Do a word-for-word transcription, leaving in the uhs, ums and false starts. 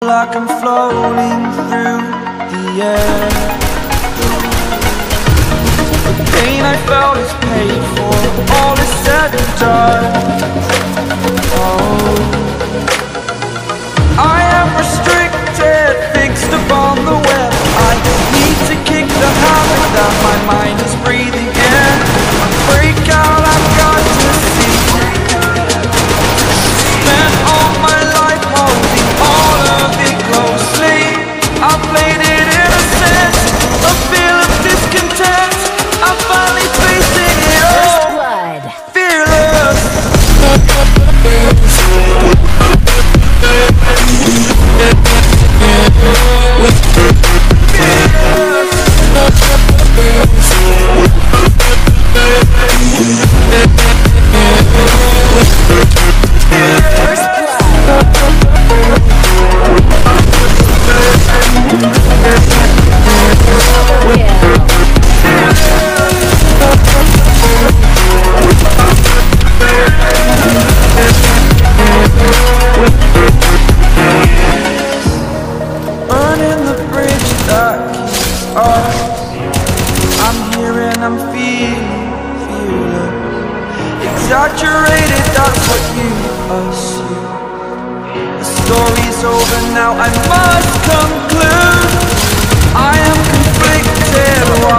like I'm floating through the air. The pain I felt is paid for, all is said and done. Oh, I am restricted, fixed upon the web. I need to kick the habit that my mind is breathing in. Break out, I've got to see. Spent all my life holding all of it closely. I played it innocent, a feel of discontent. I'm finally facing it all. Blood. Fearless. Burning the bridge that keeps us. I'm here and I'm feeling, feeling exaggerated, that's what you assume. The story's over now, I must conclude. I am conflicted.